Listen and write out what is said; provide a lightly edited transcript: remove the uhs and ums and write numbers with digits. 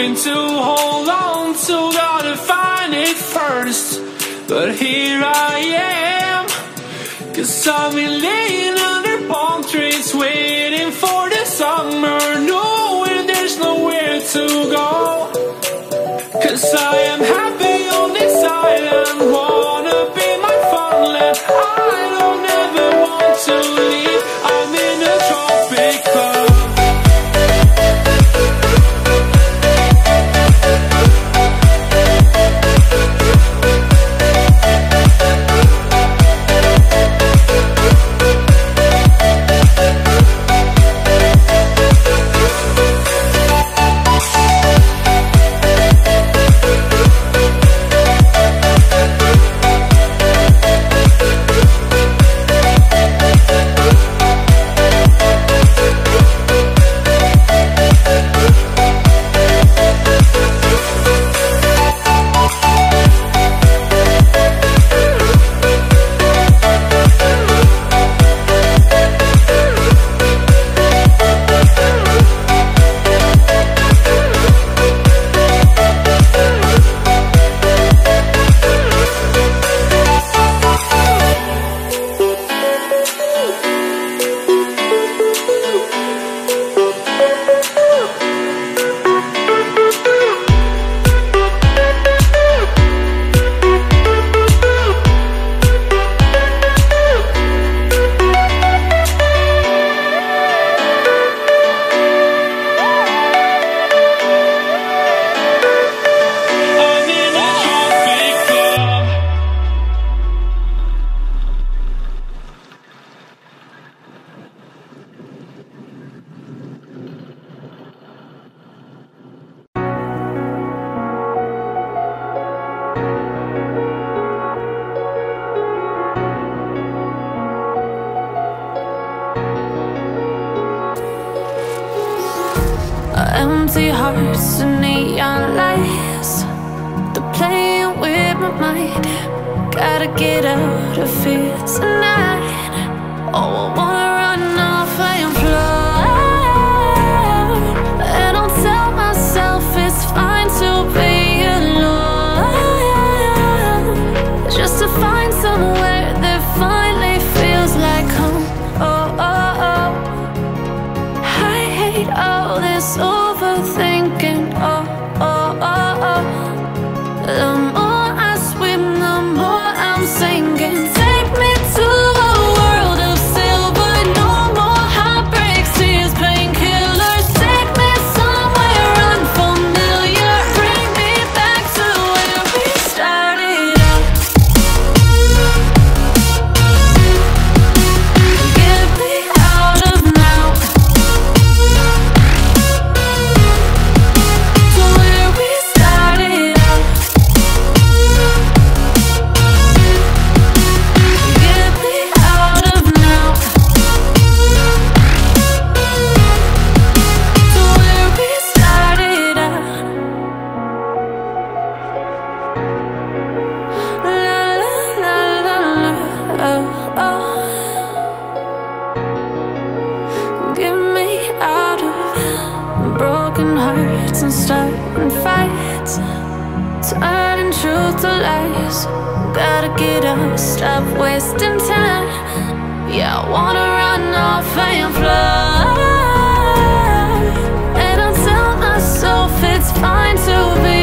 hoping to hold on to, gotta find it first. But here I am, 'cause I've been laying under palm trees, waiting for the summer, knowing there's nowhere to go. 'Cause I am happy on this island, wanna be my farmland. I don't ever want to leave, I'm in a tropic club. Empty hearts and neon lights, they're playing with my mind. Gotta get out of here tonight. Oh, I wanna run off and fly, and I'll tell myself it's fine to be alone, just to find somewhere that finally feels like home. Oh, oh, oh. I hate all this overthinking. Oh, oh, oh, oh. The more I swim, the more I'm sinking. Take me to a world of silver, no more heartbreaks, tears, painkillers. Take me somewhere unfamiliar, bring me back to where we started out. Get me out of now, to where we started out. Get me out of now, to where we started out. La la la la la, oh, oh. Get me out of broken hearts and starting fights, turning truth to lies. Gotta get up, stop wasting time. Yeah, I wanna run off and fly, and I'll tell myself it's fine to be